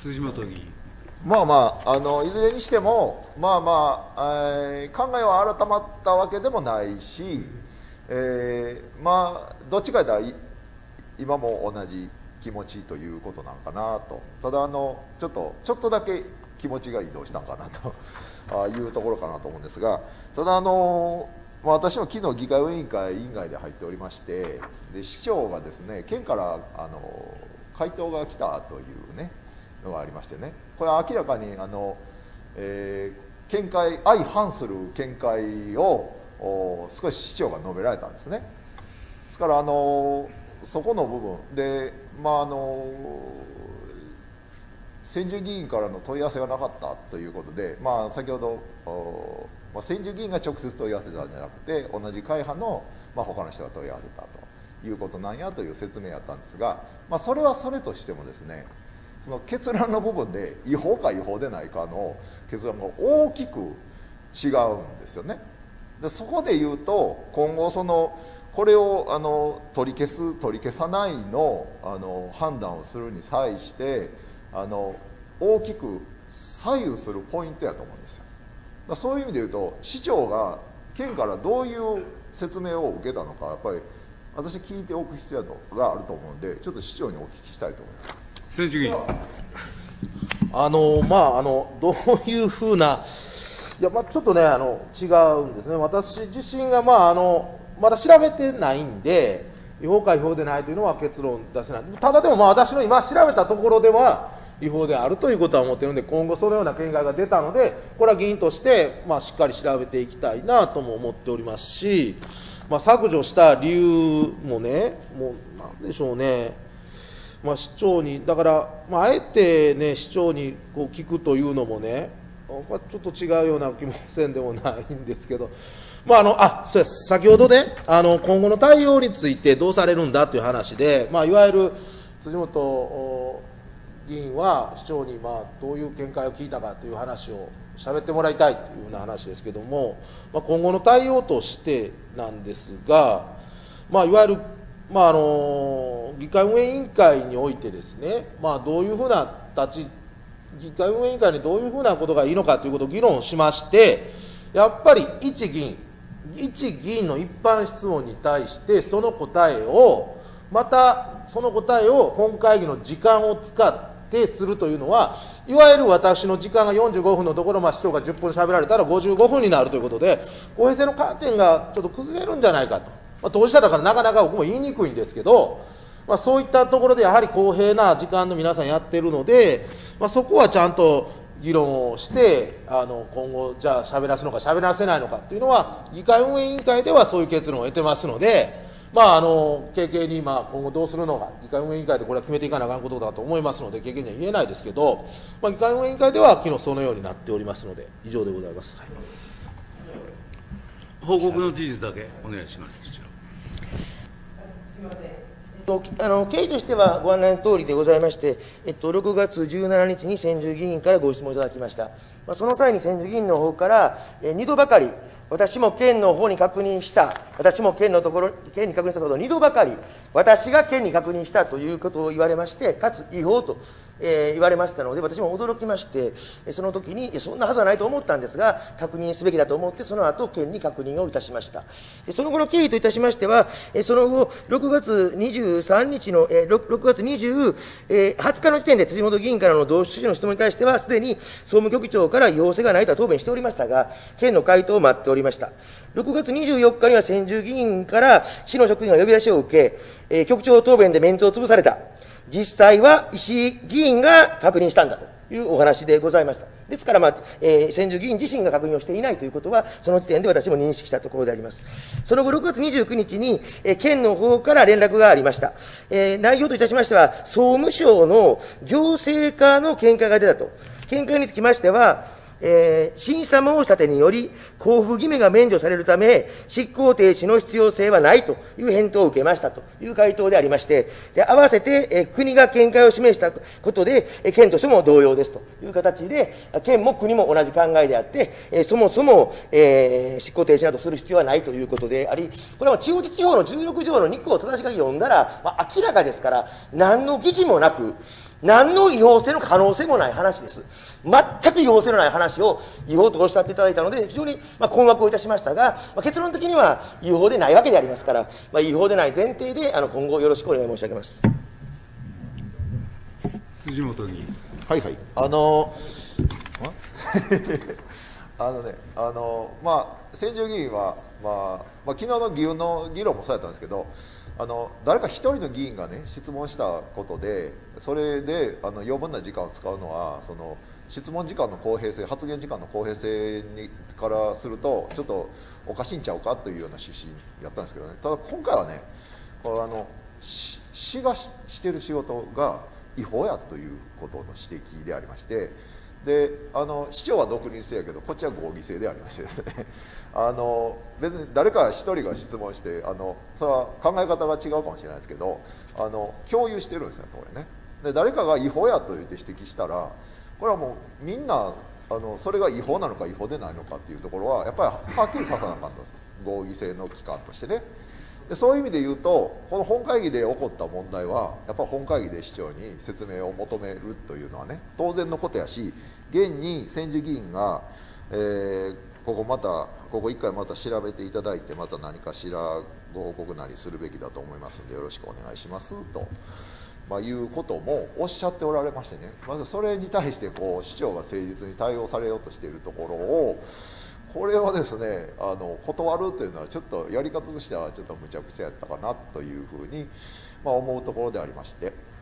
辻元議員。 いずれにしても、考えは改まったわけでもないし、どっちかというと、今も同じ気持ちということなんかなと、ただちょっとだけ気持ちが移動したんかなというところかなと思うんですが、ただ私も昨日議会運営委員会委員外で入っておりまして、で市長がですね、県から回答が来たというねのがありましてね、これは明らかに見解相反する見解を少し市長が述べられたんですね。ですからそこの部分で、先住議員からの問い合わせがなかったということで、先ほど先住議員が直接問い合わせたんじゃなくて、同じ会派の、他の人が問い合わせたということなんやという説明やったんですが、それはそれとしてもですね、その結論の部分で違法か違法でないかの結論が大きく違うんですよね。でそこで言うと、今後これを取り消さないの判断をするに際して大きく左右するポイントやと思うんですよ。そういう意味で言うと、市長が県からどういう説明を受けたのか、やっぱり私聞いておく必要があると思うので、ちょっと市長にお聞きしたいと思います。 先生議員。 どういうふうな、ちょっとね、違うんですね、私自身が、まだ調べてないんで、違法か違法でないというのは結論出せない、ただでも、私の今、調べたところでは、違法であるということは思っているので、今後、そのような見解が出たので、これは議員として、しっかり調べていきたいなとも思っておりますし、削除した理由もね、もうなんでしょうね。市長に、だから、あえてね、市長にこう聞くというのもね、ちょっと違うような気もせんでもないんですけど、そうです、先ほどね、今後の対応についてどうされるんだという話で、いわゆる辻元議員は市長にどういう見解を聞いたかという話を喋ってもらいたいというような話ですけれども、今後の対応としてなんですが、いわゆる議会運営委員会においてですね、どういうふうな議会運営委員会にどういうふうなことがいいのかということを議論しまして、やっぱり一議員の一般質問に対して、その答えを、またその答えを本会議の時間を使ってするというのは、いわゆる私の時間が45分のところ、市長が10分しゃべられたら55分になるということで、公平性の観点がちょっと崩れるんじゃないかと。当事者だからなかなか僕も言いにくいんですけど、そういったところでやはり公平な時間の皆さんやってるので、そこはちゃんと議論をして、今後、じゃあ喋らすのか喋らせないのかっていうのは、議会運営委員会ではそういう結論を得てますので、軽々に今後どうするのか、議会運営委員会でこれは決めていかなあかんことだと思いますので、軽々には言えないですけど、議会運営委員会では昨日そのようになっておりますので、以上でございます。 報告の事実だけお願いします。 経緯としてはご案内のとおりでございまして、6月17日に先住議員からご質問いただきました。その際に先住議員の方から、2度ばかり、私も県の方に確認した、県に確認したことを2度ばかり、私が県に確認したということを言われまして、かつ違法と、言われましたので、私も驚きまして、その時に、そんなはずはないと思ったんですが、確認すべきだと思って、その後県に確認をいたしました。その後の経緯といたしましては、その後、6月23日の、6月20日の時点で、辻元議員からの同種の質問に対しては、すでに総務局長から要請がないとは答弁しておりましたが、県の回答を待っておりました。6月24日には先住議員から市の職員が呼び出しを受け、局長答弁でメンツを潰された。実際は石井議員が確認したんだというお話でございました。ですから、先住議員自身が確認をしていないということは、その時点で私も認識したところであります。その後、6月29日に、県の方から連絡がありました。内容といたしましては、総務省の行政課の見解が出たと。見解につきましては、審査申し立てにより、交付義務が免除されるため、執行停止の必要性はないという返答を受けましたという回答でありまして、合わせて、国が見解を示したことで、県としても同様ですという形で、県も国も同じ考えであって、そもそも、執行停止などする必要はないということであり、これは地方自治法の16条の2項を正しく読んだら、明らかですから、何の疑義もなく、 何の違法性の可能性もない話です。全く違法性のない話を違法とおっしゃっていただいたので、非常に困惑をいたしましたが、結論的には違法でないわけでありますから、違法でない前提で今後よろしくお願い申し上げます。 辻元議員。 はいはい。先住議員は、昨日の議運の議論もそうやったんですけど、誰か一人の議員がね質問したことで、それで余分な時間を使うのは、その質問時間の公平性、発言時間の公平性からするとちょっとおかしいんちゃうかというような趣旨やったんですけどね。ただ今回はね、市がしてる仕事が違法やということの指摘でありまして、で市長は独立性やけど、こっちは合議制でありましてですね別に誰か一人が質問してそれは考え方が違うかもしれないですけど共有してるんですよこれね。で誰かが違法やと言って指摘したら、これはもうみんなそれが違法なのか違法でないのかっていうところはやっぱりはっきりさせなあかんとです。合議制の機関としてね。でそういう意味で言うと、この本会議で起こった問題はやっぱり本会議で市長に説明を求めるというのはね当然のことやし、現に先住議員が、ここ一回また調べていただいて、また何かしらご報告なりするべきだと思いますのでよろしくお願いしますと、いうこともおっしゃっておられましてね、まずそれに対して市長が誠実に対応されようとしているところを、これはですね断るというのはちょっとやり方としてはちょっとむちゃくちゃやったかなというふうに、思うところでありまして。